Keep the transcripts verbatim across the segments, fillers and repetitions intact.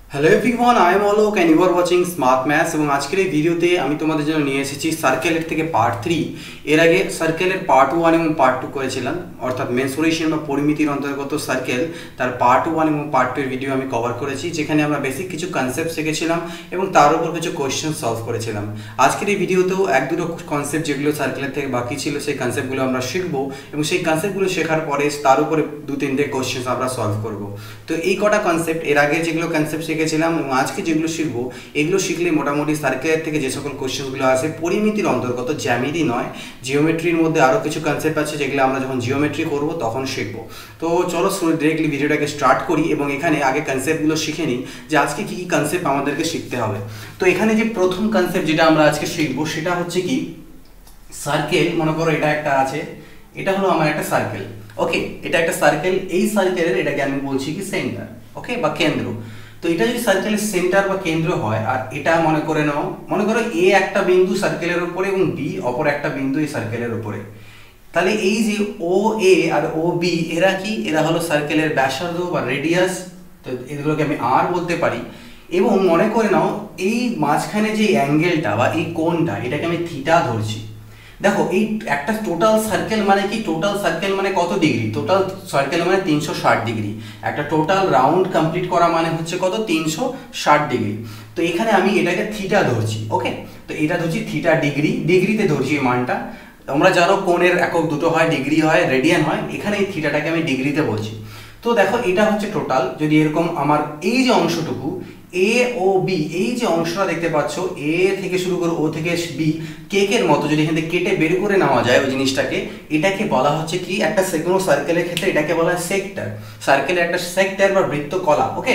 Hello everyone, I am Alok and you are watching Smart Maths. এবং আজকের এই ভিডিওতে আমি তোমাদের জন্য নিয়ে এসেছি সার্কেলের থেকে পার্ট থ্রি। এর আগে সার্কেলের পার্ট ওয়ান এবং পার্ট টু করেছিলাম, অর্থাৎ মেনসুরেশন বা পরিমিতির অন্তর্গত সার্কেল, তার পার্ট ওয়ান এবং পার্ট টু এর ভিডিও আমি কভার করেছি, যেখানে আমরা বেসিক কিছু কনসেপ্ট শিখেছিলাম এবং তার উপর কিছু কোয়েশ্চেন সলভ করেছিলাম। আজকের এই ভিডিওতেও এক দুটো কনসেপ্ট যেগুলো সার্কেলের থেকে বাকি ছিল, সেই কনসেপ্টগুলো আমরা শিখবো এবং সেই কনসেপ্টগুলো শেখার পরে তার উপরে দু তিনটে কোয়েশ্চেন আমরা সলভ করব। তো এই কটা কনসেপ্ট, এর আগে যেগুলো কনসেপ্ট শিখেছিলাম এবং আজকে যেগুলো শিখবো, এগুলো শিখলে মোটামুটি সার্কেলের থেকে যে সকল কোয়েশ্চেনগুলো আসে পরিমিতির অন্তর্গত, জ্যামিতি নয়, জিওমেট্রির মধ্যে আরও কিছু কনসেপ্ট আছে যেগুলো আমরা যখন জিওমেট্রি করব তখন শিখবো। তো চলো ডিরেক্টলি ভিডিওটাকে স্টার্ট করি এবং এখানে আগে কনসেপ্টগুলো শিখে নিই যে আজকে কী কী কনসেপ্ট আমাদেরকে শিখতে হবে। তো এখানে যে প্রথম কনসেপ্ট যেটা আমরা আজকে শিখবো সেটা হচ্ছে কি, সার্কেল। মনে করো এটা একটা আছে, এটা হলো আমার একটা সার্কেল। ওকে, এটা একটা সার্কেল, এই সার্কেলের এটাকে আমি বলছি কি সেন্টার, ওকে, বা কেন্দ্র। তো এটা যদি সার্কেলের সেন্টার বা কেন্দ্র হয়, আর এটা মনে করে নাও, মনে করো এ একটা বিন্দু সার্কেলের উপরে এবং বি অপর একটা বিন্দু এই সার্কেলের উপরে, তাহলে এই যে ও এ আর ও বি এরা কি, এরা হলো সার্কেলের ব্যাসার্ধ বা রেডিয়াস। তো এগুলোকে আমি আর বলতে পারি। এবং মনে করে নাও এই মাঝখানে যে অ্যাঙ্গেলটা বা এই কোণটা, এটাকে আমি থিটা ধরছি। দেখো এই একটা টোটাল সার্কেল মানে কি, টোটাল সার্কেল মানে কত ডিগ্রি, টোটাল সার্কেল মানে তিনশো ষাট ডিগ্রি। একটা টোটাল রাউন্ড কমপ্লিট করা মানে হচ্ছে কত, তিনশো ষাট ডিগ্রি। তো এখানে আমি এটাকে থিটা ধরছি। ওকে, তো এটা ধরছি থিটা ডিগ্রি, ডিগ্রিতে ধরছি এই মানটা। তোমরা জানো কোণের একক দুটো হয়, ডিগ্রি হয়, রেডিয়ান হয়, এখানে এই থিটাটাকে আমি ডিগ্রিতে বলছি। তো দেখো এটা হচ্ছে টোটাল। যদি এরকম আমার এই যে অংশটুকু এ ও বি, এই যে অংশটা দেখতে পাচ্ছ, এ থেকে শুরু করে ও থেকে বি, কেকের মতো যদি এখান থেকে কেটে বের করে নেওয়া যায় ওই জিনিসটাকে, এটাকে বলা হচ্ছে কি, একটা কোনো সার্কেলের ক্ষেত্রে এটাকে বলা হয় সেক্টর। সার্কেলের একটা সেক্টর বা বৃত্তকলা। ওকে,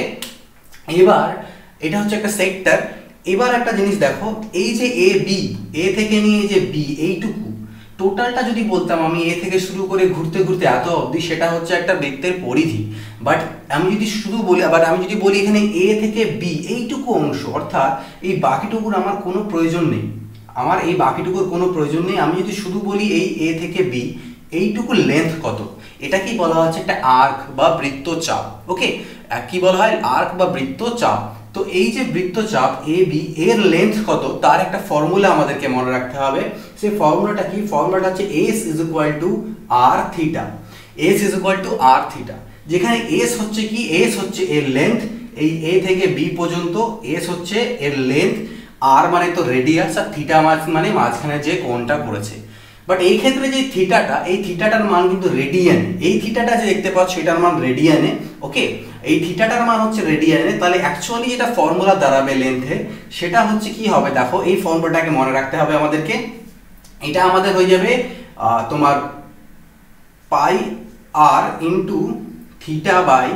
এবার এটা হচ্ছে একটা সেক্টর। এবার একটা জিনিস দেখো, এই যে এ বি, এ থেকে নিয়ে যে বি, এইটুকু টোটালটা যদি বলতাম আমি এ থেকে শুরু করে ঘুরতে ঘুরতে এত অবধি, সেটা হচ্ছে একটা বৃত্তের পরিধি। বাট আমি যদি শুধু বলি, বাট আমি যদি বলি এখানে এ থেকে বি এইটুকু অংশ, অর্থাৎ এই বাকিটুকুর আমার কোনো প্রয়োজন নেই, আমার এই বাকিটুকুর কোনো প্রয়োজন নেই। আমি যদি শুধু বলি এই এ থেকে বি এইটুকু লেন্থ কত, এটা কি বলা হচ্ছে একটা আর্ক বা বৃত্তচাপ। ওকে, কি বলা হয়, আর্ক বা বৃত্তচাপ। তো এই যে বৃত্তচাপ এ বি, এর লেন্থ কত, তার একটা ফর্মুলা আমাদেরকে মনে রাখতে হবে। সেই ফর্মুলাটা কি, ফর্মুলাটা হচ্ছে S is equal to R theta. S is equal to R theta, যেখানে এস হচ্ছে কি, এস হচ্ছে এর লেন্থ, এই এ থেকে বি পর্যন্ত এস হচ্ছে এর লেন্থ, আর মানে তো রেডিয়াস, আর থিটা মানে মাঝখানে যে কোণটা পড়েছে। বাট এই ক্ষেত্রে যে থিটাটা, এই থিটাটার মান কিন্তু রেডিয়ানে, এই থিটাটা যে দেখতে পাচ্ছ এটার মান রেডিয়ানে। ওকে, এই থিটাটার মান হচ্ছে রেডিয়ানে। তাহলে অ্যাকচুয়ালি যেটা ফর্মুলা দাঁড়াবে লেন্থে, সেটা হচ্ছে কি হবে, দেখো এই ফর্মুলাটাকে মনে রাখতে হবে আমাদেরকে। এটা আমাদের হয়ে যাবে তোমার pi R into theta by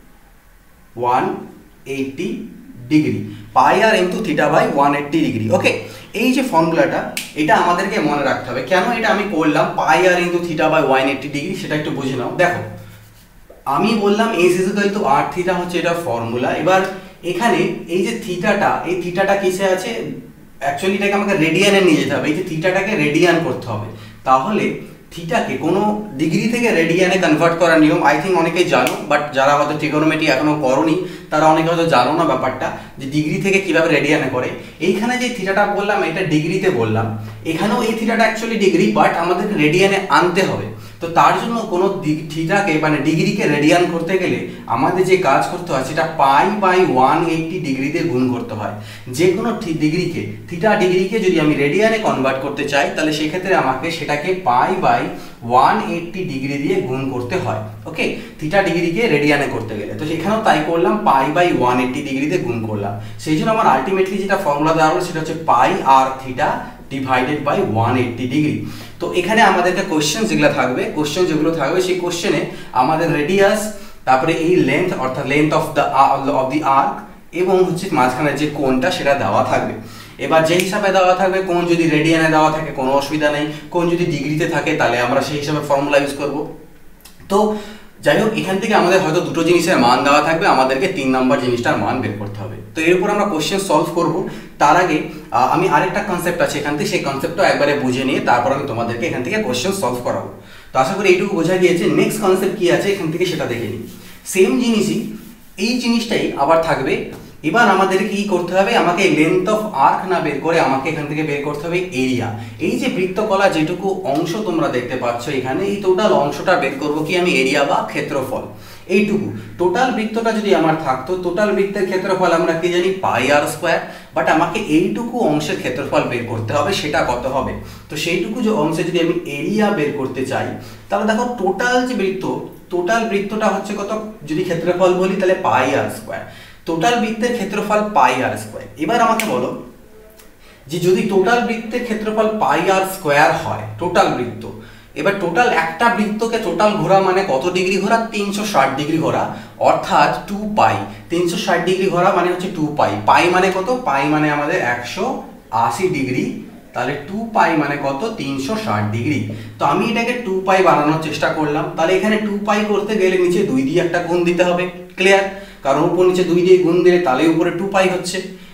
one eighty degree, pi R into theta by one eighty degree. Okay, এই যে ফর্মুলাটা, এটা আমাদেরকে মনে রাখতে হবে। কেন এটা আমি করলাম pi R into theta by one eighty degree, সেটা একটু বুঝে নাও। দেখো আমি বললাম S is equal to R theta হচ্ছে এটা ফর্মুলা। এবার এখানে এই যে থিটাটা, এই থিটাটা কিসে আছে, অ্যাকচুয়ালি এটাকে আমাকে রেডিয়ানে নিয়ে যেতে হবে। এই যে থিটাটাকে রেডিয়ান করতে হবে, তাহলে থিটাকে কোনো ডিগ্রি থেকে রেডিয়ানে কনভার্ট করার নিয়ম আই থিঙ্ক অনেকেই জানো, বাট যারা হয়তো ট্রিগোনোমেট্রি এখনো করোনি তারা অনেকে হয়তো জানো না ব্যাপারটা, যে ডিগ্রি থেকে কিভাবে রেডিয়ানে করে। এইখানে যে থিটাটা বললাম এটা ডিগ্রিতে বললাম, এখানেও এই থিটাটা অ্যাকচুয়ালি ডিগ্রি, বাট আমাদেরকে রেডিয়ানে আনতে হবে। তো তার জন্য কোনো থিটাকে মানে ডিগ্রিকে রেডিয়ান করতে গেলে আমাদের যে কাজ করতে হয় সেটা পাই বাই ওয়ান এইটটি ডিগ্রিতে গুণ করতে হয়। যে কোনো ডিগ্রিকে, থিটা ডিগ্রিকে যদি আমি রেডিয়ানে কনভার্ট করতে চাই, তাহলে সেক্ষেত্রে আমাকে সেটাকে pi by one eighty degree দিয়ে গুণ করতে হয়। ওকে, থিটা ডিগ্রিকে রেডিয়ানে করতে গেলে, তো সেখানেও তাই করলাম, পাই বাই ওয়ান এইটটি ডিগ্রিতে গুণ করলাম। সেই জন্য আমার আলটিমেটলি যেটা ফর্মুলা দেওয়া হলো সেটা হচ্ছে pi R theta divided by one eighty degree. তো এখানে আমাদেরকে কোশ্চেন যেগুলো থাকবে, কোশ্চেন যেগুলো থাকবে সেই কোশ্চেনে আমাদের রেডিয়াস, তারপরে এই লেন্থ অর্থাৎ length of the of the arc, এবং হচ্ছে মাঝখানে যে কোণটা সেটা দেওয়া থাকবে। এবার যে হিসাবে দেওয়া থাকবে, কোণ যদি রেডিয়ানে দেওয়া থাকে কোনো অসুবিধা নেই, কোণ যদি ডিগ্রিতে থাকে তাহলে আমরা সেই হিসাবে ফর্মুলা ইউজ করব। তো যাই হোক, এখান থেকে আমাদের হয়তো দুটো জিনিসের মান দেওয়া থাকবে, আমাদেরকে তিন নম্বর জিনিসটার মান বের করতে হবে। তো এর উপর আমরা কোশ্চেন সলভ করব। তার আগে আমি আরেকটা কনসেপ্ট আছে এখান থেকে, সেই কনসেপ্টটা একবারে বুঝে নিয়ে তারপর আমি তোমাদেরকে এখান থেকে কোশ্চেন সলভ করাবো। তো আশা করি এইটুকু বোঝা গিয়েছে। নেক্সট কনসেপ্ট কি আছে এখান থেকে সেটা দেখে নিই। সেম জিনিসই, এই জিনিসটাই আবার থাকবে এবার আমাদের কি করতে হবে, আমাকে লেন্থ অফ আর্ক না বের করে আমাকে এখান থেকে বের করতে হবে এরিয়া। এই যে বৃত্তকলা যেটুকু অংশ তোমরা দেখতে পাচ্ছ এখানে, এই টোটাল অংশটা বের করবো কি আমি এরিয়া বা ক্ষেত্রফল। এইটুকু টোটাল বৃত্তটা যদি আমার থাকতো, টোটাল বৃত্তের ক্ষেত্রফল আমরা কি জানি পাই আর স্কোয়ার, বাট আমাকে এইটুকু অংশের ক্ষেত্রফল বের করতে হবে, সেটা কত হবে। তো সেইটুকু যে অংশে যদি আমি এরিয়া বের করতে চাই, তাহলে দেখো টোটাল যে বৃত্ত, টোটাল বৃত্তটা হচ্ছে কত, যদি ক্ষেত্রফল বলি তাহলে পাই আর স্কোয়ার, টোটাল বৃত্তের ক্ষেত্রফল পাই আর স্কোয়ার। এবার আমাকে বলো যে যদি টোটাল বৃত্তের ক্ষেত্রফল পাই আর স্কোয়ার হয়, টোটাল বৃত্ত, এবার টোটাল একটা বৃত্তকে টোটাল ঘোরা মানে কত ডিগ্রি ঘোরা, তিনশো ষাট ডিগ্রি ঘোরা, অর্থাৎ টু পাই, তিনশো ষাট ডিগ্রি ঘোরা মানে হচ্ছে টু পাই। পাই মানে কত, পাই মানে আমাদের একশো আশি ডিগ্রি, তাহলে টু পাই মানে কত, তিনশো ষাট ডিগ্রি। তো আমি এটাকে টু পাই বানানোর চেষ্টা করলাম, তাহলে এখানে টু পাই করতে গেলে নিচে দুই দিয়ে একটা গুণ দিতে হবে, ক্লিয়ার, কারণ উপর নিচে দুই দিয়ে গুণ দিলে তাহলে উপরে টু পাই হচ্ছে।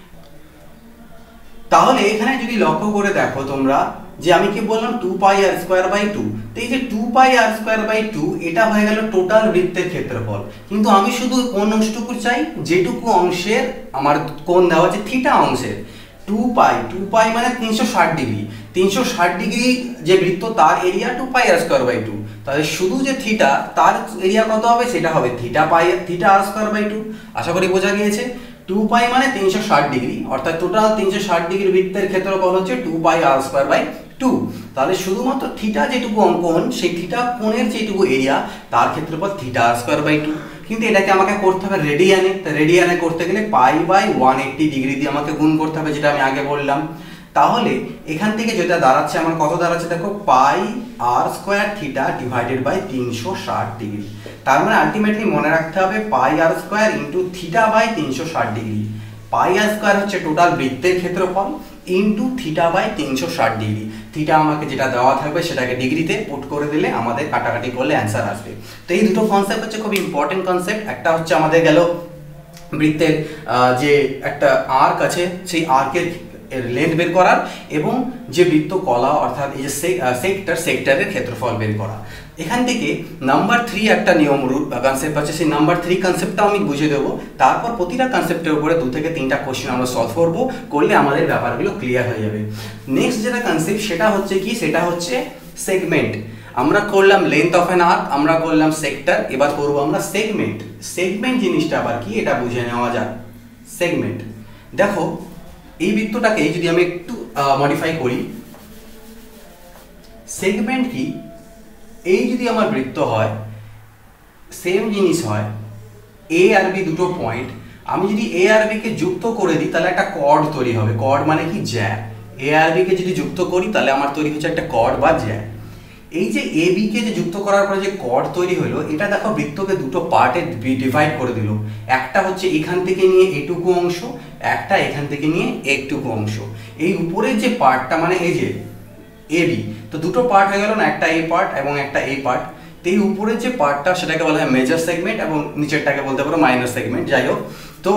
তাহলে এখানে যদি লক্ষ্য করে দেখো তোমরা যে আমি কি বললাম two pi R square by two, তো এই যে two pi R square by two এটা হয়ে গেল টোটাল বৃত্তের ক্ষেত্রফল। কিন্তু আমি শুধু কোন অংশটুকু চাই, যেটুকু অংশের আমার কোণ দেওয়া আছে থিটা অংশের, টু পাই, টু পাই মানে তিনশো ষাট ডিগ্রি, তিনশো ষাট ডিগ্রি যে বৃত্ত তার area two pi R square by two, তাহলে শুধু যে থিটা তার এরিয়া কত হবে, সেটা হবে theta pi theta R square by two. আশা করি বোঝা গিয়েছে। টু পাই মানে তিনশো ষাট ডিগ্রি, অর্থাৎ টোটাল তিনশো ষাট ডিগ্রি বৃত্তের ক্ষেত্রফল হচ্ছে two pi R square by two. তাহলে শুধুমাত্র থিটা যেটুকু অঙ্কন, সেই থিটা কোণের যেটুকু এরিয়া তার ক্ষেত্রফল theta R square by two. কিন্তু এটাকে আমাকে করতে হবে রেডিয়ানে, তো রেডিয়ানে করতে গেলে pi by one eighty degree দিয়ে আমাকে গুণ করতে হবে, যেটা আমি আগে বললাম। তাহলে এখান থেকে যেটা দাঁড়াচ্ছে আমার কত দাঁড়াচ্ছে দেখো, pi R square theta divided by তিনশো ষাট ডিগ্রি। তার মানে আলটিমেটলি মনে রাখতে হবে pi R square into theta by তিনশো ষাট ডিগ্রি। পাই আর স্কোয়ার হচ্ছে টোটাল বৃত্তের ক্ষেত্রফল ইন্টু থিটা বাই তিনশো ষাট ডিগ্রি। থিটা আমাকে যেটা দেওয়া থাকবে সেটাকে ডিগ্রিতে পুট করে দিলে আমাদের কাটাকাটি করলে অ্যান্সার আসবে। তো এই দুটো কনসেপ্ট হচ্ছে খুব ইম্পর্টেন্ট কনসেপ্ট। একটা হচ্ছে আমাদের গেল বৃত্তের যে একটা আর্ক আছে, সেই আর্কের লেন্থ বের করার, এবং যে বৃত্ত কলা অর্থাৎ এই যে সেক্টর, সেক্টরের ক্ষেত্রফল বের করা। এখান থেকে নাম্বার থ্রি একটা নিয়ম কনসেপ্ট আছে, সেই নাম্বার থ্রি কনসেপ্টটাও আমি বুঝিয়ে দেবো। তারপর প্রতিটা কনসেপ্টের উপরে দু থেকে তিনটা কোশ্চেন আমরা সলভ করবো, করলে আমাদের ব্যাপারগুলো ক্লিয়ার হয়ে যাবে। নেক্সট যেটা কনসেপ্ট সেটা হচ্ছে কি, সেটা হচ্ছে সেগমেন্ট। আমরা করলাম লেন্থ অফ অ্যান আর্ক, আমরা করলাম সেক্টর, এবার করবো আমরা সেগমেন্ট। সেগমেন্ট জিনিসটা আবার কি এটা বুঝে নেওয়া যাক। সেগমেন্ট দেখো, এই বৃত্তটাকে যদি আমি একটু মডিফাই করি, সেগমেন্ট কি, এই যদি আমার বৃত্ত হয়, সেম জিনিস হয়, এ আর বি দুটো পয়েন্ট, আমি যদি এ আর বি কে যুক্ত করে দিই তাহলে একটা কর্ড তৈরি হবে। কর্ড মানে কি, জ্যা। এ আর বি কে যদি যুক্ত করি তাহলে আমার তৈরি হচ্ছে একটা কর্ড বা জ্যা। এই যে এ বি কে যে যুক্ত করার পরে যে কর্ড তৈরি হলো, এটা দেখো বৃত্তকে দুটো পার্টে ডিভাইড করে দিল। একটা হচ্ছে এখান থেকে নিয়ে এটুকু অংশ, একটা এখান থেকে নিয়ে একটুকু অংশ। এই উপরের যে পার্টটা মানে এই যে এ বি, তো দুটো পার্ট হয়ে গেল না, একটা এ পার্ট এবং একটা এ পার্ট। তো এই উপরের যে পার্টটা সেটাকে বলা হয় মেজর সেগমেন্ট, এবং নিচেরটাকে বলতে পারো মাইনর সেগমেন্ট, যাই হোক। তো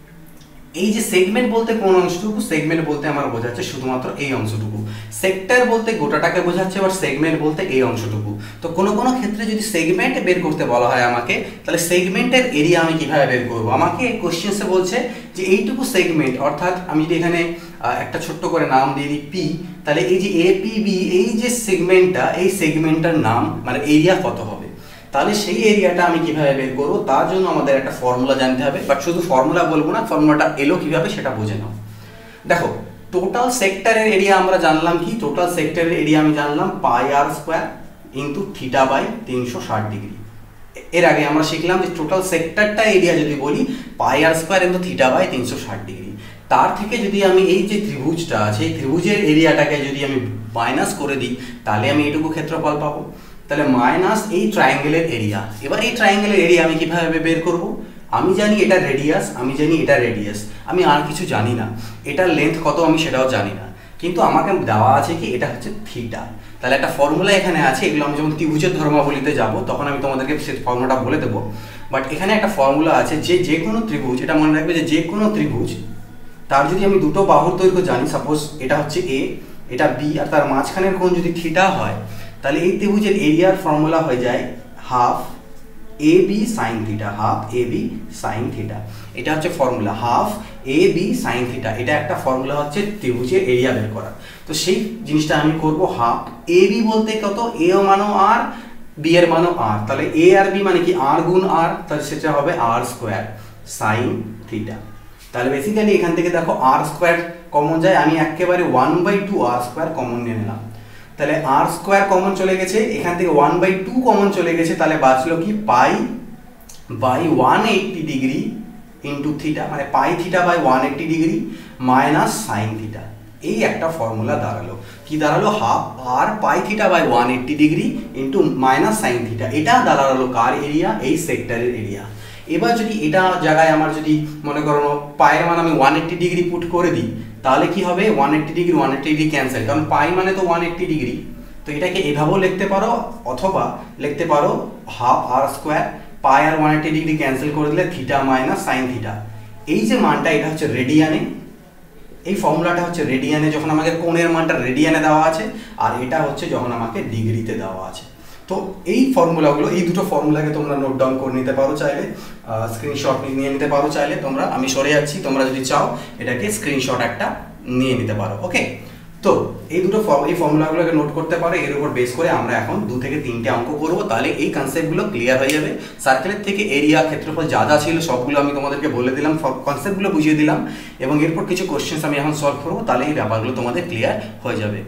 এই যে সেগমেন্ট বলতে কোন অংশটুকু, সেগমেন্ট বলতে আমার বোঝাচ্ছে শুধুমাত্র এই অংশটুকু। সেক্টর বলতে গোটাটাকে বোঝাচ্ছে, আবার সেগমেন্ট বলতে এই অংশটুকু। তো কোনো কোনো ক্ষেত্রে যদি সেগমেন্ট বের করতে বলা হয় আমাকে, তাহলে সেগমেন্টের এরিয়া আমি কিভাবে বের করব। আমাকে কোশ্চেন্সে বলছে যে এইটুকু সেগমেন্ট, অর্থাৎ আমি যদি এখানে একটা ছোট্ট করে নাম দিয়ে দিই পি, তাহলে এই যে এ পি বি, এই যে সেগমেন্টটা, এই সেগমেন্টটার নাম মানে এরিয়া কত হবে। তাহলে সেই এরিয়াটা আমি কিভাবে বের করবো, তার জন্য আমাদের একটা ফর্মুলা জানতে হবে। বাট শুধু ফর্মুলা বলবো না, ফর্মুলাটা এলো কিভাবে সেটা বুঝে নাও। দেখো, টোটাল সেক্টরের এরিয়া আমরা জানলাম কি, টোটাল সেক্টরের এরিয়া আমি জানলাম pi R square into theta by তিনশো ষাট ডিগ্রি। এর আগে আমরা শিখলাম যে টোটাল সেক্টরটা এরিয়া যদি বলি pi R square into theta by তিনশো ষাট ডিগ্রি। তার থেকে যদি আমি এই যে ত্রিভুজটা আছে, এই ত্রিভুজের এরিয়াটাকে যদি আমি মাইনাস করে দিই, তাহলে আমি এইটুকু ক্ষেত্রফল পাবো। তাহলে মাইনাস এই ট্রায়াঙ্গেলের এরিয়া। এবার এই ট্রায়াঙ্গেলের এরিয়া আমি কিভাবে বের করব, আমি জানি এটা রেডিয়াস, আমি জানি এটা রেডিয়াস, আমি আর কিছু জানি না। এটার লেন্থ কত আমি সেটাও জানি না, কিন্তু আমাকে দেওয়া আছে কি এটা হচ্ছে থিটা। তাহলে একটা ফর্মুলা এখানে আছে, এগুলো আমি যখন ত্রিভুজের ধর্মাবলিতে যাব তখন আমি তোমাদেরকে সেই ফর্মুলাটা বলে দেবো। বাট এখানে একটা ফর্মুলা আছে যে যে কোনো ত্রিভুজ, এটা মনে রাখবে যে যে কোনো ত্রিভুজ, তার যদি আমি দুটো বাহুর দৈর্ঘ্য জানি, সাপোজ এটা হচ্ছে এ, এটা বি, আর তার মাঝখানের কোণ যদি থিটা হয়, তাহলে এই ত্রিভুজের এরিয়ার ফর্মুলা হয়ে যায় half A B sine theta, half A B sine theta, এটা হচ্ছে formula half A B sine theta. এটা একটা ফর্মুলা হচ্ছে ত্রিভুজের এরিয়া বের করার। তো সেই জিনিসটা আমি করব হাফ এ বি বলতে কত, এ এর মানও আর বি এর মানও আর, তাহলে এ আর বি মানে কি আর গুণ আর, তাহলে সেটা হবে আর স্কোয়ার সাইন থিটা। তাহলে বেসিক্যালি এখান থেকে দেখো আর স্কোয়ার কমন যায়, আমি একেবারে one by two R square common নিয়ে নিলাম, তাহলে আর স্কোয়ার কমন চলে গেছে, এখান থেকে ওয়ান বাই টু কমন চলে গেছে, তাহলে বাঁচলো কি pi by one eighty degree into theta, মানে pi theta by one eighty degree minus sine theta. এই একটা ফর্মুলা দাঁড়ালো, কি দাঁড়ালো, half R pi theta by one eighty degree into minus sine theta. এটা দাঁড়ালো কার এরিয়া, এই সেক্টরের এরিয়া। এবার যদি এটা জায়গায় আমার যদি মনে করো পায়ের মান আমি ওয়ান এইট্টি ডিগ্রি পুট করে দিই, তাহলে কি হবে, one eighty degree one eighty degree cancel, কারণ পাই মানে তো ওয়ান এইট্টি ডিগ্রি। তো এটাকে এভাবেও লিখতে পারো, অথবা লিখতে পারো হাফ আর স্কোয়ার পাই আর ওয়ান এইট্টি ডিগ্রি ক্যান্সেল করে দিলে থিটা মাইনাস সাইন থিটা। এই যে মানটা এটা হচ্ছে রেডিয়ানে, এই ফর্মুলাটা হচ্ছে রেডিয়ানে, যখন আমাকে কোণের মানটা রেডিয়ানে দেওয়া আছে, আর এটা হচ্ছে যখন আমাকে ডিগ্রিতে দেওয়া আছে। তো এই ফর্মুলাগুলো, এই দুটো ফর্মুলাকে তোমরা নোট ডাউন করে নিতে পারো, চাইলে স্ক্রিনশট নিয়ে নিতে পারো চাইলে তোমরা। আমি সরে যাচ্ছি, তোমরা যদি চাও এটাকে স্ক্রিনশট একটা নিয়ে নিতে পারো। ওকে, তো এই দুটো এই ফর্মুলাগুলোকে নোট করতে পারো, এর উপর বেস করে আমরা এখন দু থেকে তিনটে অঙ্ক করবো, তাহলে এই কনসেপ্টগুলো ক্লিয়ার হয়ে যাবে। সার্কেলের থেকে এরিয়া ক্ষেত্রফল যা যা ছিল সবগুলো আমি তোমাদেরকে বলে দিলাম, কনসেপ্টগুলো বুঝিয়ে দিলাম, এবং এরপর কিছু কোশ্চেন্স আমি এখন সলভ করবো, তাহলে এই ব্যাপারগুলো তোমাদের ক্লিয়ার হয়ে যাবে।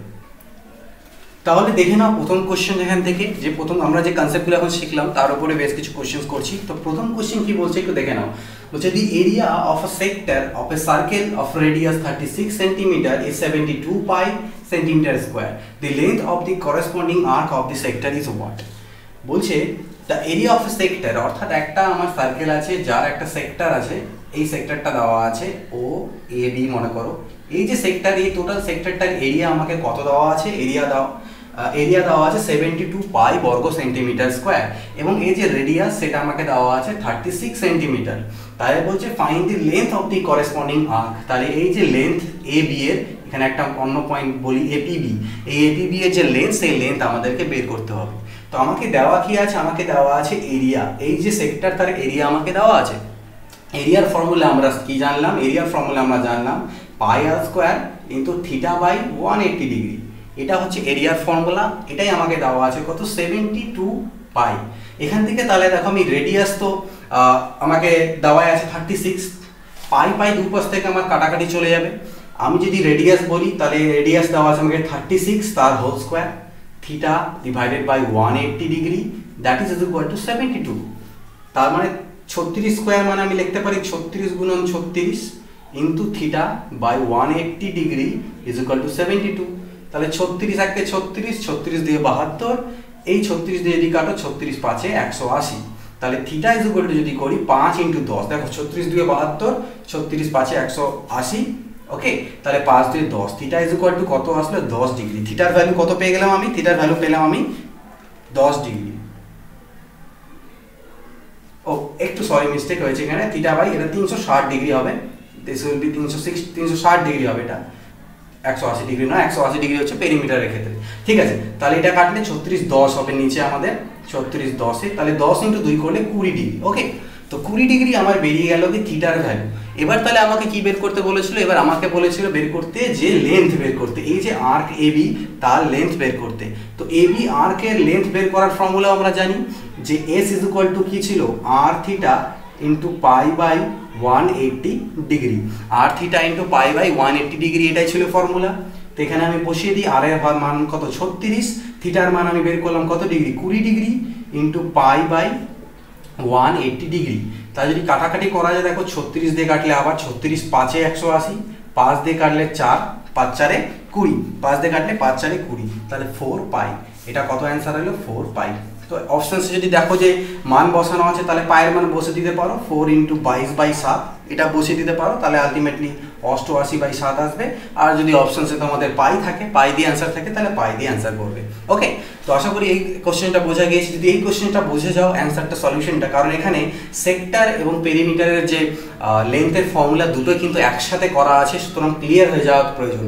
তাহলে দেখে নাও প্রথম কোশ্চেন এখান থেকে, যে প্রথম আমরা যে কনসেপ্টগুলো এখন শিখলাম তার উপরে বেশ কিছু কোশ্চেন্স করছি। তো প্রথম কোশ্চেন কি বলছে একটু দেখে নাও, বলছে the area of a sector of a circle of radius thirty six centimetre is seventy two pi centimetre square, the length of the corresponding arc of the sector is what. বলছে the area of a sector, অর্থাৎ একটা আমার circle আছে যার একটা sector আছে, এই সেক্টরটা দেওয়া আছে ও এ বি মনে করো, এই যে সেক্টর, এই টোটাল সেক্টরটার এরিয়া আমাকে কত দেওয়া আছে, এরিয়া দাও এরিয়া দেওয়া আছে সেভেন্টি টু পাই বর্গ সেন্টিমিটার স্কোয়ার, এবং এই যে রেডিয়াস সেটা আমাকে দেওয়া আছে থার্টি সিক্স সেন্টিমিটার। তাহলে বলছে find the length of the corresponding arc, তাহলে এই যে লেন্থ এ বি এর, এখানে একটা অন্য পয়েন্ট বলি এপিবি, এই এপিবি এর যে লেন্থ, সেই লেন্থ আমাদেরকে বের করতে হবে। তো আমাকে দেওয়া কি আছে, আমাকে দেওয়া আছে এরিয়া, এই যে সেক্টর তার এরিয়া আমাকে দেওয়া আছে। এরিয়ার ফর্মুলা আমরা কি জানলাম, এরিয়ার ফর্মুলা আমরা জানলাম pi R square into theta by one eighty degree, এটা হচ্ছে এরিয়ার ফর্মুলা, এটাই আমাকে দেওয়া আছে কত, সেভেন্টি টু পাই। এখান থেকে তাহলে দেখো আমি রেডিয়াস তো আমাকে দেওয়া আছে থার্টি সিক্স, পাই পাই দুই পাশ থেকে আমার কাটাকাটি চলে যাবে। আমি যদি রেডিয়াস বলি, তাহলে রেডিয়াস দেওয়া আছে আমাকে থার্টি সিক্স তার whole square, theta divided by one eighty degree, that is equal to seventy two. তার মানে ছত্রিশ স্কোয়ার মানে আমি লিখতে পারি ছত্রিশ গুণন ছত্রিশ into theta by one eighty degree is equal to seventy two. তাহলে ছত্রিশ একে ছত্রিশ, ছত্রিশ দিয়ে বাহাত্তর, এই ছত্রিশ দিয়ে যদি কাটো, ছত্রিশ পাঁচে একশো আশি, তাহলে থিটা ইজ ইকুয়াল টু যদি করি পাঁচ ইন্টু দশ, দেখো ছত্রিশ দিয়ে বাহাত্তর, ছত্রিশ পাঁচে একশো আশি, ওকে, তাহলে পাঁচ দিয়ে দশ, থিটা ইজ ইকুয়াল টু কত আসলো, দশ ডিগ্রি। থিটার ভ্যালু কত পেয়ে গেলাম আমি, থিটার ভ্যালু পেলাম আমি দশ ডিগ্রি। ও একটু সরি মিস্টেক হয়েছে এখানে, থিটা বাই এটা তিনশো ষাট ডিগ্রি হবে, দিস উইল বি তিনশো সিক্স তিনশো ষাট ডিগ্রি হবে, এটা একশো আশি ডিগ্রি না, একশো আশি ডিগ্রি হচ্ছে পেরিমিটারের ক্ষেত্রে, ঠিক আছে। তাহলে এটা কাটলে ছত্রিশ দশ হবে নিচে আমাদের, ছত্রিশ দশে, তাহলে দশ ইন্টু দুই করলে কুড়ি ডিগ্রি, ওকে। তো কুড়ি ডিগ্রি আমার বেরিয়ে গেল কি থিটার ভ্যালু। এবার তাহলে আমাকে কি বের করতে বলেছিল, এবার আমাকে বলেছিল বের করতে যে লেন্থ বের করতে, এই যে আর্ক এ বি তার লেন্থ বের করতে। তো এ বি আর্কের লেন্থ বের করার ফর্মুলা আমরা জানি যে এস ইজ ইকুয়াল টু কি ছিল, R theta into pi by one eighty degree, R theta into pi by one eighty degree, এটাই ছিল ফর্মুলা। তো এখানে আমি বসিয়ে দিই, আর এর মান কত ছত্রিশ, থিটার মান আমি বের করলাম কত ডিগ্রি, কুড়ি degree into pi by one eighty degree. তাই যদি কাটাকাটি করা যায়, দেখো ছত্রিশ দিয়ে কাটলে আবার ছত্রিশ পাঁচে একশো আশি, পাঁচ দিয়ে কাটলে চার, পাঁচ চারে কুড়ি, পাঁচ দিয়ে কাটলে পাঁচ চারে কুড়ি, তাহলে ফোর পাই। এটা কত অ্যান্সার হলো, ফোর পাই। তো অপশানসে যদি দেখো যে মান বসানো আছে, তাহলে পায়ের মান বসে দিতে পারো, ফোর ইন্টু বাইশ বাই সাত, এটা বসিয়ে দিতে পারো, তাহলে আলটিমেটলি অষ্টআশি বাই সাত আসবে। আর যদি অপশানসে তোমাদের পাই থাকে, পাই দিয়ে অ্যান্সার থাকে, তাহলে পাই দিয়ে অ্যান্সার করবে, ওকে। তো আশা করি এই কোশ্চেনটা বোঝা গিয়েছে। যদি এই কোশ্চেনটা বুঝে যাও অ্যান্সারটা, সলিউশনটা, কারণ এখানে সেক্টর এবং পেরিমিটারের যে লেন্থের ফর্মুলা দুটো কিন্তু একসাথে করা আছে, সুতরাং ক্লিয়ার হয়ে যাওয়া প্রয়োজন।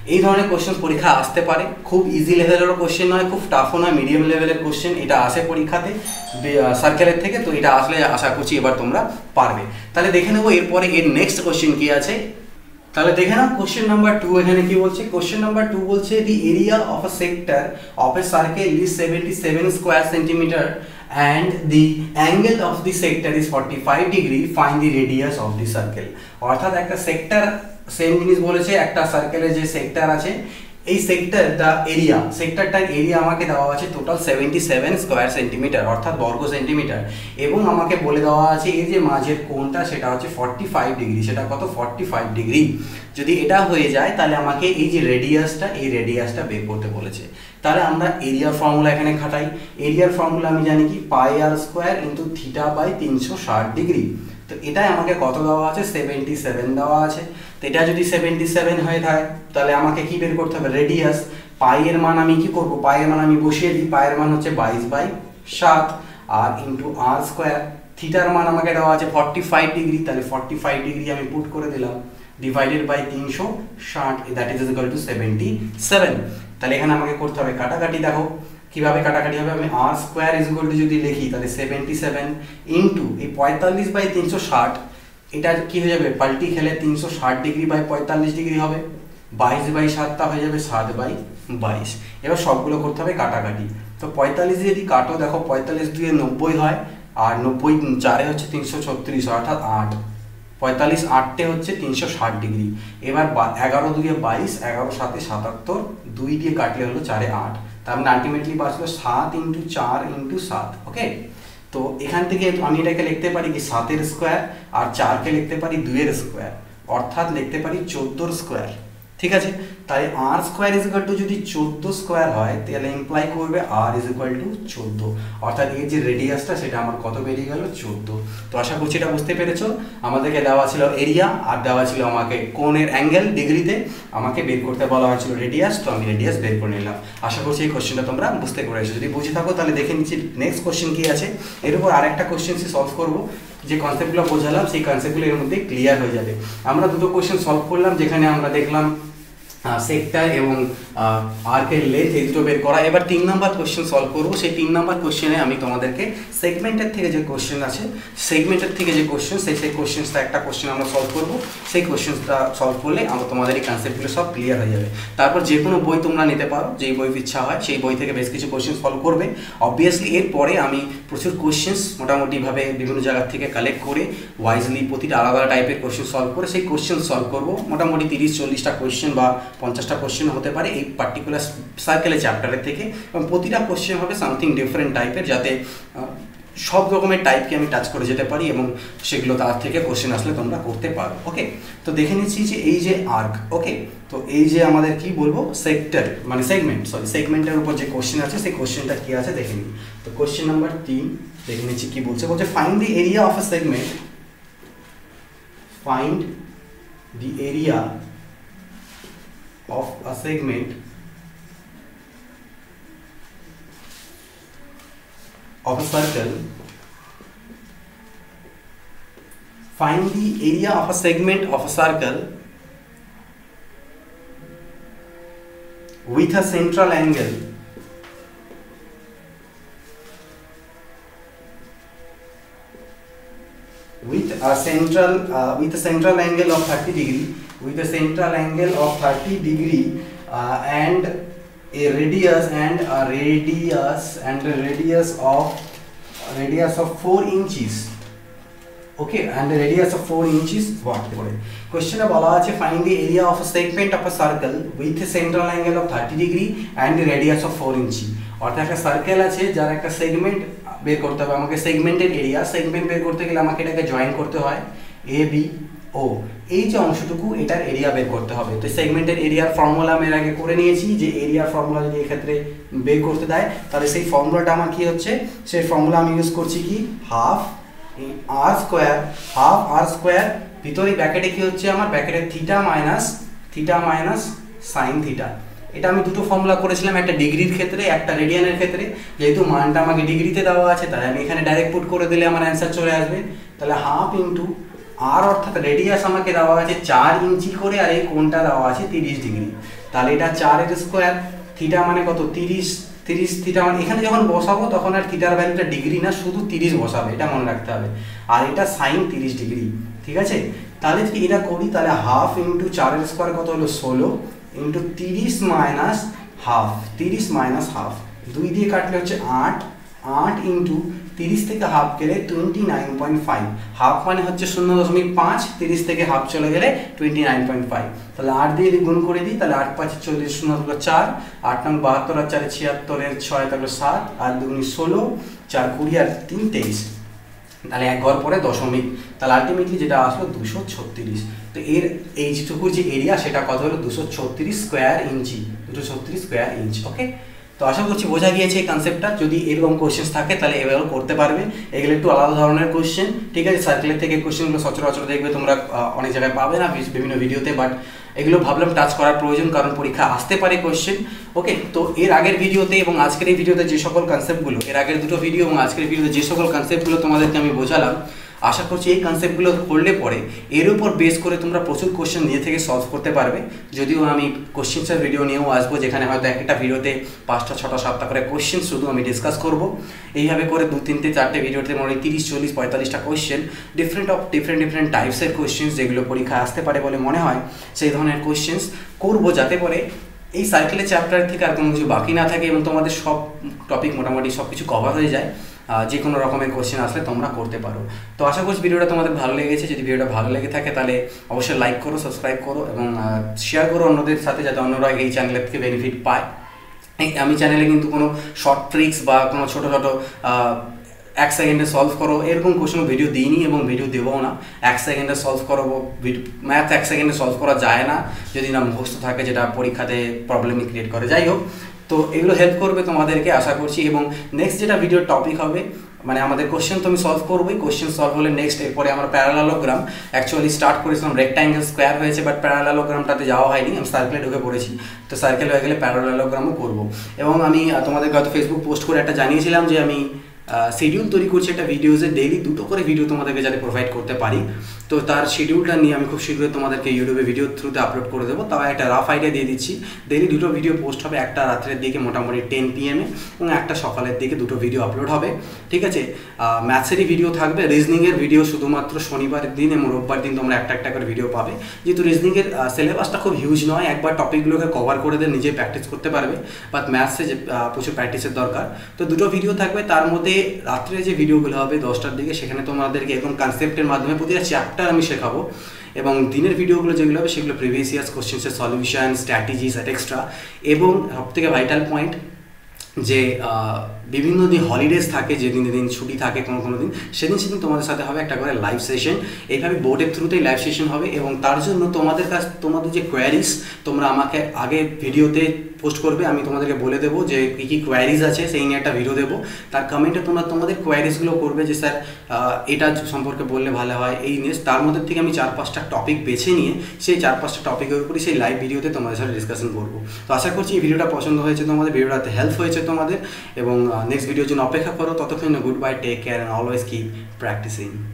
এই ধরনের কোশ্চেন পরীক্ষা আসতে পারে, খুব ইজি লেভেলেরও কোশ্চেন নয়, খুব টাফও নয়, মিডিয়াম লেভেলের কোশ্চেন এটা আসে পরীক্ষাতে সার্কেলের থেকে। তো এটা আসলে আশা করছি এবার তোমরা পারবে। তাহলে দেখে নেবো এরপরে এর নেক্সট কোশ্চেন কি আছে। তাহলে দেখে নাও কোশ্চেন নাম্বার টু এখানে কি বলছে। কোশ্চেন নাম্বার টু বলছে the area of a sector of a circle is seventy seven square centimetre and the angle of the sector is forty-five degree, find the radius of the circle। অর্থাৎ একটা sector same জিনিস বলেছে, একটা সার্কেলের যে sector আছে এই sector the area, সেক্টরটার এরিয়া আমাকে দেওয়া আছে total seventy seven square centimetre অর্থাৎ বর্গ সেন্টিমিটার, এবং আমাকে বলে দেওয়া আছে এই যে মাঝের কোণটা সেটা হচ্ছে ফর্টি ফাইভ ডিগ্রি। সেটা কত? Forty five degree. যদি এটা হয়ে যায় তাহলে আমাকে এই যে রেডিয়াসটা, এই রেডিয়াসটা বের করতে বলেছে। তাহলে আমরা এরিয়ার ফর্মুলা এখানে খাটাই। এরিয়ার ফর্মুলা আমি জানি কি, pi R square into theta by তিনশো ষাট ডিগ্রি। তো এটাই আমাকে কত দেওয়া আছে? সেভেন্টি সেভেন দেওয়া আছে। তো এটা যদি সেভেন্টি সেভেন হয়ে থাকে তাহলে আমাকে কি বের করতে হবে? রেডিয়াস। পাই এর মান আমি কি করব? পাই এর মান আমি বসিয়ে দিই। পাই এর মান হচ্ছে বাইশ বাই সাত আর ইন্টু আর স্কোয়ার। থিটার মান আমাকে দেওয়া আছে ফর্টি ফাইভ ডিগ্রি, তাহলে ফর্টি ফাইভ ডিগ্রি আমি পুট করে দিলাম, ডিভাইডেড বাই তিনশো ষাট, that is equal to seventy seven. তাহলে এখানে আমাকে করতে হবে কাটাকাটি। দেখো কিভাবে কাটাকাটি হবে। আমি R square is equal to যদি লিখি তাহলে সেভেন্টি সেভেন ইন্টু এই পঁয়তাল্লিশ বাই তিনশো ষাট, এটা কি হয়ে যাবে? পাল্টি খেলে তিনশো ষাট ডিগ্রি বাই পঁয়তাল্লিশ ডিগ্রি হবে। বাইশ বাই সাতটা হয়ে যাবে সাত বাই বাইশ। এবার সবগুলো করতে হবে কাটাকাটি। তো পঁয়তাল্লিশ যদি কাটো, দেখো পঁয়তাল্লিশ দুয়ে নব্বই হয়, আর নব্বই চারে হচ্ছে তিনশো ছত্রিশ অর্থাৎ আট। পঁয়তাল্লিশ আটটে হচ্ছে তিনশো ষাট ডিগ্রি। এবার এগারো দুয়ে বাইশ, এগারো সাতে সাতাত্তর, দুই দিয়ে কাটলে হলো চারে আট। তার মানে আলটিমেটলি বাঁচলো সাত ইন্টু চার ইন্টু সাত। ওকে, তো এখান থেকে আমি এটাকে লিখতে পারি কি সাতের স্কোয়ার, আর চারকে লিখতে পারি দুইয়ের স্কোয়ার, অর্থাৎ লিখতে পারি চোদ্দোর স্কোয়ার। ঠিক আছে, তাই R square is equal to যদি চোদ্দো স্কোয়ার হয় তাহলে ইমপ্লাই করবে আর ইজ ইকুয়াল টু চোদ্দো, অর্থাৎ এই যে রেডিয়াসটা সেটা আমার কত বেরিয়ে গেল? চোদ্দো। তো আশা করছি এটা বুঝতে পেরেছো। আমাদেরকে দেওয়া ছিল এরিয়া আর দেওয়া ছিল আমাকে কোণের অ্যাঙ্গেল ডিগ্রিতে, আমাকে বের করতে বলা হয়েছিল রেডিয়াস, তো আমি রেডিয়াস বের করে নিলাম। আশা করছি এই কোশ্চেনটা তোমরা বুঝতে পেরেছো। যদি বুঝে থাকো তাহলে দেখে নিচ্ছি নেক্সট কোশ্চেন কি আছে। এর উপর আরেকটা কোশ্চেন সলভ করবো, যে কনসেপ্টগুলো বোঝালাম সেই কনসেপ্টগুলো এর মধ্যে ক্লিয়ার হয়ে যাবে। আমরা দুটো কোশ্চেন সলভ করলাম, যেখানে আমরা দেখলাম সেক্টর এবং আর্কের লেন্থ এই দুটো বের করা। এবার তিন নম্বর কোশ্চেন সলভ করবো। সেই তিন নম্বর কোশ্চেনে আমি তোমাদেরকে সেগমেন্টের থেকে যে কোশ্চেন আছে, সেগমেন্টের থেকে যে কোশ্চেন সেই সেই কোশ্চেনটা একটা কোশ্চেন আমরা সলভ করবো। সেই কোশ্চেনটা সলভ করলে আমরা তোমাদের এই কনসেপ্টগুলো সব ক্লিয়ার হয়ে যাবে। তারপর যে কোনো বই তোমরা নিতে পারো, যেই বই ইচ্ছা হয় সেই বই থেকে বেশ কিছু কোশ্চেন সলভ করবে। অবভিয়াসলি এরপরে আমি প্রচুর কোশ্চেন্স মোটামুটিভাবে বিভিন্ন জায়গা থেকে কালেক্ট করে ওয়াইজলি প্রতিটা আলাদা টাইপের কোশ্চেন সলভ করে সেই কোশ্চেন সলভ করবো। মোটামুটি তিরিশ চল্লিশটা কোশ্চেন বা পঞ্চাশটা কোশ্চেন হতে পারে এই পার্টিকুলার সার্কেলের চ্যাপ্টারের থেকে, এবং প্রতিটা কোশ্চেন হবে সামথিং ডিফারেন্ট টাইপের, যাতে সব রকমের টাইপকে আমি টাচ করে যেতে পারি এবং সেগুলো তার থেকে কোশ্চেন আসলে তোমরা করতে পারো। ওকে, তো দেখে নিচ্ছি যে এই যে আর্ক, ওকে, তো এই যে আমাদের কি বলবো সেক্টর মানে সেগমেন্ট, সরি সেগমেন্টের উপর যে কোশ্চেন আছে সেই কোশ্চেনটা কি আছে দেখে নিই। তো কোশ্চেন নাম্বার তিন দেখে নিচ্ছি কি বলছে। বলছে find the area of a segment, find the area of a segment of a circle, find the area of a segment of a circle with a central angle with a central uh, with a central angle of thirty degree, with a central angle of thirty degree uh, and a radius and a radius and a radius of a radius of four inches. Okay, and a radius of four inches. What? Question বলা আছে find the area of a segment of a circle with a central angle of thirty degree and a radius of four inches. অর্থাৎ একটা circle আছে যার একটা segment বের করতে হবে আমাকে, সেগমেন্টের এরিয়া, সেগমেন্ট বের করতে গেলে আমাকে এটাকে জয়েন করতে হয় এ বি ও, এই যে অংশটুকু এটার এরিয়া বের করতে হবে। তো সেগমেন্টের এরিয়ার ফর্মুলা আমি এর আগে করে নিয়েছি, যে এরিয়ার ফর্মুলা যদি এক্ষেত্রে বের করতে দেয় তাহলে সেই ফর্মুলাটা আমার কি হচ্ছে, সেই ফর্মুলা আমি ইউজ করছি কি half R square, half R square ভিতরে ব্র্যাকেটে কি হচ্ছে আমার, ব্র্যাকেটে theta minus theta minus sine theta. এটা আমি দুটো ফর্মুলা করেছিলাম, একটা ডিগ্রির ক্ষেত্রে একটা রেডিয়ানের ক্ষেত্রে। যেহেতু মানটা আমাকে ডিগ্রিতে দেওয়া আছে তাই আমি এখানে ডাইরেক্ট পুট করে দিলে আমার অ্যান্সার চলে আসবে। তাহলে হাফ ইন্টু আর অর্থাৎ রেডিয়াস আমাকে দেওয়া আছে চার ইঞ্চি করে, আর এই কোণটা দেওয়া আছে তিরিশ ডিগ্রি। তাহলে এটা চারের স্কোয়ার, থিটা মানে কত তিরিশ, তিরিশ থিটা মানে এখানে যখন বসাবো তখন আর থিটার ভ্যালুটা ডিগ্রি না, শুধু তিরিশ বসাবে, এটা মনে রাখতে হবে। আর এটা সাইন তিরিশ ডিগ্রি, ঠিক আছে। তাহলে যদি এটা করি তাহলে হাফ ইন্টু চারের স্কোয়ার কত হলো ষোলো, ইন্টু তিরিশ মাইনাস হাফ, তিরিশ মাইনাস হাফ, দুই দিয়ে কাটলে হচ্ছে আট, আট ইন্টু তিরিশ থেকে হাফ গেলে twenty nine point five, half মানে হচ্ছে শূন্য দশমিক পাঁচ, তিরিশ থেকে হাফ চলে গেলে টোয়েন্টি নাইন পয়েন্ট ফাইভ। তাহলে আট দিয়ে গুণ করে দিই, তাহলে আট পাঁচে চল্লিশ, শূন্য হলো চার, আট নং বাহাত্তর, আর চারে ছিয়াত্তরের ছয় থাকলো সাত, আর দুগুনি ষোলো, চার কুড়ি, আর তিন তেইশ, তাহলে এক ঘর পরে দশমিক, তাহলে আলটিমেটলি যেটা আসলো দুশো ছত্রিশ। তো এর এই যেটুকু যে এরিয়া সেটা কত হলো দুশো ছত্রিশ স্কোয়ার ইঞ্চি, দুশো ছত্রিশ স্কোয়ার ইঞ্চ। ওকে, তো আশা করছি বোঝা গিয়েছে এই কনসেপ্টটা। যদি এরকম কোশ্চেন থাকে তাহলে এভাবে করতে পারবে। এগুলো একটু আলাদা ধরনের কোশ্চেন, ঠিক আছে। সার্কেলের থেকে কোশ্চেনগুলো সচরাচর দেখবে তোমরা অনেক জায়গায় পাবে না, বিভিন্ন ভিডিওতে, বাট এগুলো ভাবলাম টাচ করার প্রয়োজন, কারণ পরীক্ষা আসতে পারে কোশ্চেন। ওকে, তো এর আগের ভিডিওতে এবং আজকের এই ভিডিওতে যে সকল কনসেপ্টগুলো, এর আগের দুটো ভিডিও এবং আজকের ভিডিওতে যে সকল কনসেপ্টগুলো তোমাদেরকে আমি বোঝালাম, আশা করছি এই কনসেপ্টগুলো করলে পরে এর উপর বেস করে তোমরা প্রচুর কোশ্চেন নিজে থেকে সলভ করতে পারবে। যদিও আমি কোশ্চেন্সের ভিডিও নিয়েও আসবো, যেখানে হয়তো একটা ভিডিওতে পাঁচটা ছটা সাতটা করে কোশ্চেন শুধু আমি ডিসকাস করব। এইভাবে করে দু তিনটে চারটে ভিডিওতে মোটামুটি তিরিশ চল্লিশ পঁয়তাল্লিশটা question, different of different different টাইপসের কোশ্চেন্স, যেগুলো পরীক্ষায় আসতে পারে বলে মনে হয়, সেই ধরনের কোশ্চেন্স করবো, যাতে করে এই সার্কেলের চ্যাপ্টার থেকে আর কোনো কিছু বাকি না থাকে এবং তোমাদের সব টপিক মোটামুটি সব কিছু কভার হয়ে যায়। যে কোনো রকমের কোশ্চেন আসলে তোমরা করতে পারো। তো আশা করছি ভিডিওটা তোমাদের ভালো লেগেছে। যদি ভিডিওটা ভালো লেগে থাকে তাহলে অবশ্যই লাইক করো, সাবস্ক্রাইব করো এবং শেয়ার করো অন্যদের সাথে, যাতে অন্যরা এই চ্যানেলের থেকে বেনিফিট পায়। আমি চ্যানেলে কিন্তু কোনো শর্ট ট্রিক্স বা কোনো ছোটো ছোটো এক সেকেন্ডে সলভ করো এরকম কোশ্চেন ভিডিও দিইনি এবং ভিডিও দেবও না। এক সেকেন্ডে সলভ করো, ম্যাথ এক সেকেন্ডে সলভ করা যায় না যদি না মুখস্থ থাকে, যেটা পরীক্ষাতে প্রবলেম ক্রিয়েট করে। যাই হোক, তো এগুলো হেল্প করবে তোমাদেরকে আশা করছি। এবং নেক্সট যেটা ভিডিওর টপিক হবে, মানে আমাদের কোশ্চেন তো আমি সলভ করবোই, কোশ্চেন সলভ হলে নেক্সট এরপরে আমরা প্যারালালোগ্রাম অ্যাকচুয়ালি স্টার্ট করেছিলাম, রেক্ট্যাঙ্গেল স্কোয়ার হয়েছে, বাট প্যারালালোগ্রামটাতে যাওয়া হয়নি, আমি সার্কেলে ঢুকে পড়েছি। তো সার্কেল হয়ে গেলে প্যারালালোগ্রামও করবো। এবং আমি তোমাদেরকে হয়তো ফেসবুক পোস্ট করে একটা জানিয়েছিলাম যে আমি শিডিউল তৈরি করছি একটা ভিডিওজে, ডেইলি দুটো করে ভিডিও তোমাদেরকে যাতে প্রোভাইড করতে পারি। তো তার শিডিউলটা নিয়ে আমি খুব শীঘ্রই তোমাদেরকে ইউটিউবে ভিডিও থ্রুতে আপলোড করে দেবো। তাও একটা রাফ আইডিয়া দিয়ে দিচ্ছি, ডেইলি দুটো ভিডিও পোস্ট হবে, একটা রাত্রের দিকে মোটামুটি টেন পিএমে এবং একটা সকালের দিকে, দুটো ভিডিও আপলোড হবে, ঠিক আছে। ম্যাথসেরই ভিডিও থাকবে, রিজনিংয়ের ভিডিও শুধুমাত্র শনিবারের দিন এবং রোববার দিন তোমরা একটা একটা করে ভিডিও পাবে। যেহেতু রিজনিংয়ের সিলেবাসটা খুব হিউজ নয়, একবার টপিকগুলোকে কভার করে দিয়ে নিজে প্র্যাকটিস করতে পারবে, বাট ম্যাথসে যে প্রচুর প্র্যাকটিসের দরকার। তো দুটো ভিডিও থাকবে, তার মধ্যে রাত্রে যে ভিডিওগুলো হবে দশটার দিকে, সেখানে তোমাদেরকে এরকম কনসেপ্টের মাধ্যমে প্রতিটা চ্যাপ্টার আমি শেখাবো। এবং দিনের ভিডিওগুলো যেগুলো হবে সেগুলো প্রিভিয়াস ইয়ার্স কোশ্চেন্সের সলিউশন, স্ট্র্যাটেজিস আর এক্সট্রা। এবং সবথেকে ভাইটাল পয়েন্ট যে বিভিন্ন দিন হলিডেজ থাকে, যেদিন দিন ছুটি থাকে কোনো কোনো দিন, সেদিন সেদিন তোমাদের সাথে হবে একটা করে লাইভ সেশন। এইভাবে বোর্ডের থ্রুতেই লাইভ সেশন হবে এবং তার জন্য তোমাদের কাছ তোমাদের যে কোয়ারিজ তোমরা আমাকে আগে ভিডিওতে পোস্ট করবে, আমি তোমাদেরকে বলে দেবো যে কী কী কোয়ারিজ আছে, সেই নিয়ে একটা ভিডিও দেবো। তার কমেন্টে তোমরা তোমাদের কোয়ারিজগুলো করবে যে স্যার এটা সম্পর্কে বললে ভালো হয় এই নিয়ে। তার মধ্যে থেকে আমি চার পাঁচটা টপিক বেছে নিয়ে সেই চার পাঁচটা টপিকের উপরই সেই লাইভ ভিডিওতে তোমাদের সাথে ডিসকাশন করবো। তো আশা করছি এই ভিডিওটা পছন্দ হয়েছে তোমাদের, ভিডিওটাতে হেল্প হয়েছে তোমাদের, এবং নেক্সট ভিডিওর জন্য অপেক্ষা করো। ততক্ষণ goodbye, take care and always keep practising.